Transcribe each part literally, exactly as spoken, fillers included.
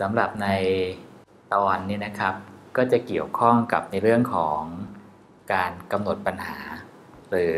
สำหรับในตอนนี้นะครับก็จะเกี่ยวข้องกับในเรื่องของการกำหนดปัญหาหรือ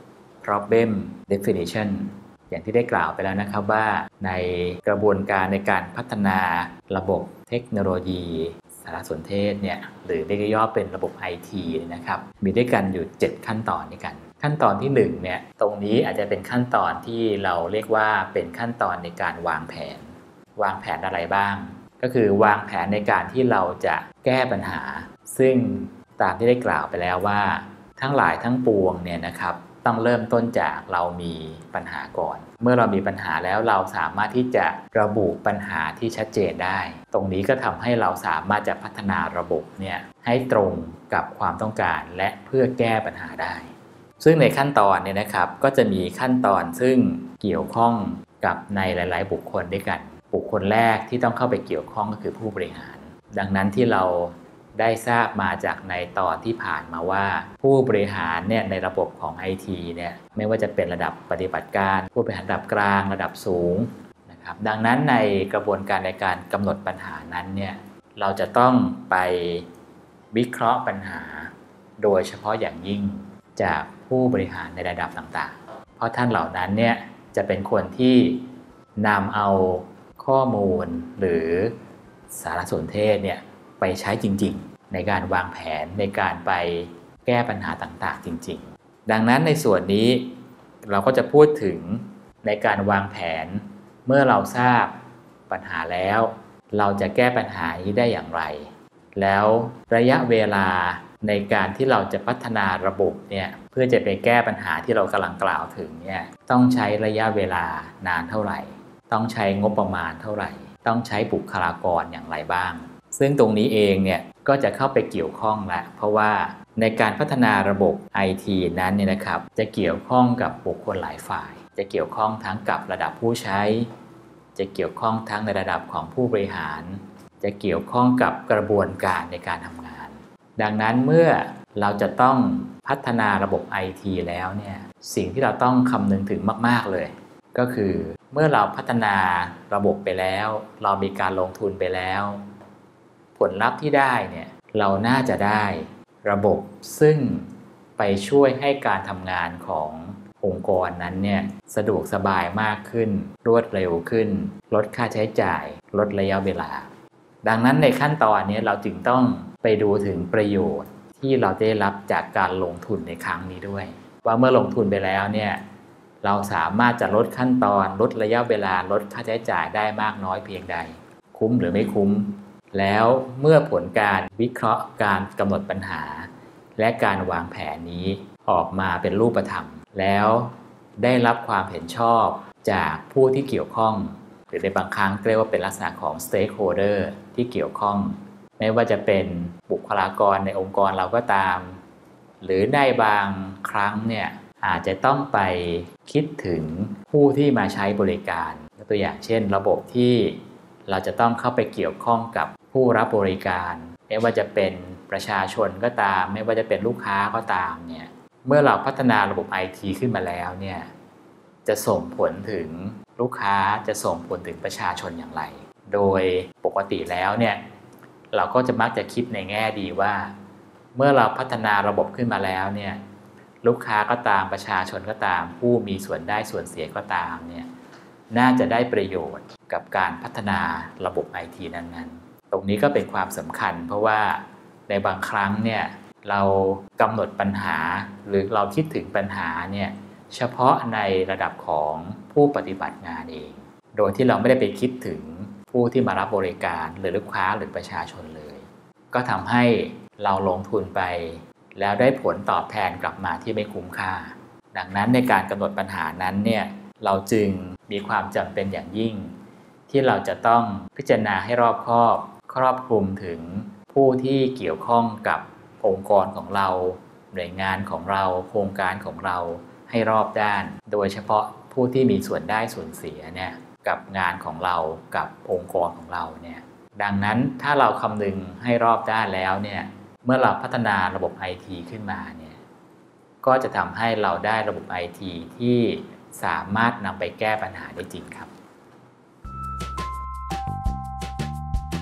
problem definition อย่างที่ได้กล่าวไปแล้วนะครับว่าในกระบวนการในการพัฒนาระบบเทคโนโลยีสารสนเทศเนี่ยหรือเรียกย่อเป็นระบบ ไอ ที นะครับมีด้วยกันอยู่เจ็ดขั้นตอนด้วยกันขั้นตอนที่หนึ่งเนี่ยตรงนี้อาจจะเป็นขั้นตอนที่เราเรียกว่าเป็นขั้นตอนในการวางแผนวางแผนอะไรบ้างก็คือวางแผนในการที่เราจะแก้ปัญหาซึ่งตามที่ได้กล่าวไปแล้วว่าทั้งหลายทั้งปวงเนี่ยนะครับต้องเริ่มต้นจากเรามีปัญหาก่อนเมื่อเรามีปัญหาแล้วเราสามารถที่จะระบุปัญหาที่ชัดเจนได้ตรงนี้ก็ทำให้เราสามารถจะพัฒนาระบบเนี่ยให้ตรงกับความต้องการและเพื่อแก้ปัญหาได้ซึ่งในขั้นตอนเนี่ยนะครับก็จะมีขั้นตอนซึ่งเกี่ยวข้องกับในหลายๆบุคคลด้วยกันบุคคลแรกที่ต้องเข้าไปเกี่ยวข้องก็คือผู้บริหารดังนั้นที่เราได้ทราบมาจากในตอนที่ผ่านมาว่าผู้บริหารเนี่ยในระบบของ ไอ ที เนี่ยไม่ว่าจะเป็นระดับปฏิบัติการผู้บริหารระดับกลางระดับสูงนะครับดังนั้นในกระบวนการในการกำหนดปัญหานั้นเนี่ยเราจะต้องไปวิเคราะห์ปัญหาโดยเฉพาะอย่างยิ่งจากผู้บริหารในระดับต่างๆเพราะท่านเหล่านั้นเนี่ยจะเป็นคนที่นำเอาข้อมูลหรือสารสนเทศเนี่ยไปใช้จริงๆในการวางแผนในการไปแก้ปัญหาต่างๆจริงๆดังนั้นในส่วนนี้เราก็จะพูดถึงในการวางแผนเมื่อเราทราบปัญหาแล้วเราจะแก้ปัญหานี้ได้อย่างไรแล้วระยะเวลาในการที่เราจะพัฒนาระบบเนี่ยเพื่อจะไปแก้ปัญหาที่เรากำลังกล่าวถึงเนี่ยต้องใช้ระยะเวลานานเท่าไหร่ต้องใช้งบประมาณเท่าไหร่ต้องใช้บุคลากรอย่างไรบ้างซึ่งตรงนี้เองเนี่ยก็จะเข้าไปเกี่ยวข้องแล้วเพราะว่าในการพัฒนาระบบ ไอ ที นั้นเนี่ยนะครับจะเกี่ยวข้องกับบุคคลหลายฝ่ายจะเกี่ยวข้องทั้งกับระดับผู้ใช้จะเกี่ยวข้องทั้งในระดับของผู้บริหารจะเกี่ยวข้องกับกระบวนการในการทำงานดังนั้นเมื่อเราจะต้องพัฒนาระบบ ไอ ที แล้วเนี่ยสิ่งที่เราต้องคำนึงถึงมากๆเลยก็คือเมื่อเราพัฒนาระบบไปแล้วเรามีการลงทุนไปแล้วผลลัพธ์ที่ได้เนี่ยเราน่าจะได้ระบบซึ่งไปช่วยให้การทำงานขององค์กรนั้นเนี่ยสะดวกสบายมากขึ้นรวดเร็วขึ้นลดค่าใช้จ่ายลดระยะเวลาดังนั้นในขั้นตอนนี้เราจึงต้องไปดูถึงประโยชน์ที่เราได้รับจากการลงทุนในครั้งนี้ด้วยว่าเมื่อลงทุนไปแล้วเนี่ยเราสามารถจะลดขั้นตอนลดระยะเวลาลดค่าใช้จ่ายได้มากน้อยเพียงใดคุ้มหรือไม่คุ้มแล้วเมื่อผลการวิเคราะห์การกำหนดปัญหาและการวางแผนนี้ออกมาเป็นรูปธรรมแล้วได้รับความเห็นชอบจากผู้ที่เกี่ยวข้องหรือในบางครั้งเรียกว่าเป็นลักษณะของ stakeholder ที่เกี่ยวข้องไม่ว่าจะเป็นบุคลากรในองค์กรเราก็ตามหรือในบางครั้งเนี่ยอาจจะต้องไปคิดถึงผู้ที่มาใช้บริการตัวอย่างเช่นระบบที่เราจะต้องเข้าไปเกี่ยวข้องกับผู้รับบริการไม่ว่าจะเป็นประชาชนก็ตามไม่ว่าจะเป็นลูกค้าก็ตามเนี่ยเมื่อเราพัฒนาระบบ ไอ ที ขึ้นมาแล้วเนี่ยจะส่งผลถึงลูกค้าจะส่งผลถึงประชาชนอย่างไรโดยปกติแล้วเนี่ยเราก็จะมักจะคิดในแง่ดีว่าเมื่อเราพัฒนาระบบขึ้นมาแล้วเนี่ยลูกค้าก็ตามประชาชนก็ตามผู้มีส่วนได้ส่วนเสียก็ตามเนี่ยน่าจะได้ประโยชน์กับการพัฒนาระบบ ไอ ที นั้นๆตรงนี้ก็เป็นความสำคัญเพราะว่าในบางครั้งเนี่ยเรากำหนดปัญหาหรือเราคิดถึงปัญหาเนี่ยเฉพาะในระดับของผู้ปฏิบัติงานเองโดยที่เราไม่ได้ไปคิดถึงผู้ที่มารับบริการหรือลูกค้าหรือประชาชนเลยก็ทำให้เราลงทุนไปแล้วได้ผลตอบแทนกลับมาที่ไม่คุ้มค่าดังนั้นในการกำหนดปัญหานั้นเนี่ยเราจึงมีความจำเป็นอย่างยิ่งที่เราจะต้องพิจารณาให้รอบคอบครอบคลุมถึงผู้ที่เกี่ยวข้องกับองค์กรของเราหน่วยงานของเราโครงการของเราให้รอบด้านโดยเฉพาะผู้ที่มีส่วนได้ส่วนเสียเนี่ยกับงานของเรากับองค์กรของเราเนี่ยดังนั้นถ้าเราคำนึงให้รอบด้านแล้วเนี่ยเมื่อเราพัฒนาระบบ ไอ ที ขึ้นมาเนี่ยก็จะทำให้เราได้ระบบ ไอ ที ที่สามารถนำไปแก้ปัญหาได้จริงครับ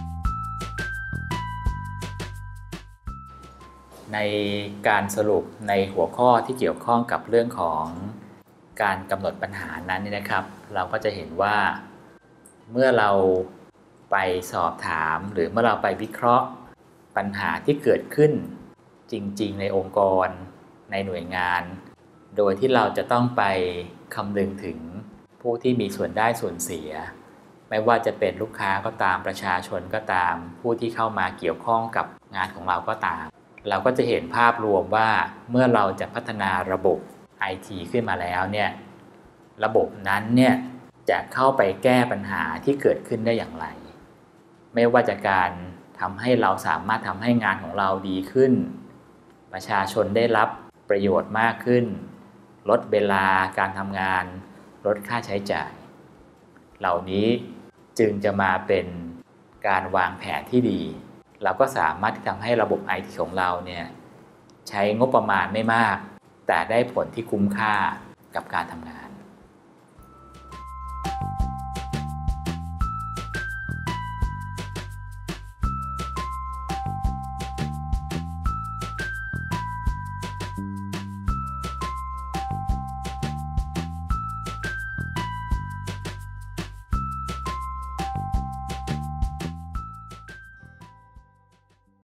ในการสรุปในหัวข้อที่เกี่ยวข้องกับเรื่องของการกำหนดปัญหานั้นนี่นะครับเราก็จะเห็นว่าเมื่อเราไปสอบถามหรือเมื่อเราไปวิเคราะห์ปัญหาที่เกิดขึ้นจริงๆในองค์กรในหน่วยงานโดยที่เราจะต้องไปคำนึงถึงผู้ที่มีส่วนได้ส่วนเสียไม่ว่าจะเป็นลูกค้าก็ตามประชาชนก็ตามผู้ที่เข้ามาเกี่ยวข้องกับงานของเราก็ตามเราก็จะเห็นภาพรวมว่าเมื่อเราจะพัฒนาระบบ ไอ ที ขึ้นมาแล้วเนี่ยระบบนั้นเนี่ยจะเข้าไปแก้ปัญหาที่เกิดขึ้นได้อย่างไรไม่ว่าจะการทำให้เราสามารถทำให้งานของเราดีขึ้นประชาชนได้รับประโยชน์มากขึ้นลดเวลาการทำงานลดค่าใช้จ่ายเหล่านี้จึงจะมาเป็นการวางแผนที่ดีเราก็สามารถที่ทำให้ระบบ ไอ ที ของเราเนี่ยใช้งบประมาณไม่มากแต่ได้ผลที่คุ้มค่ากับการทำงาน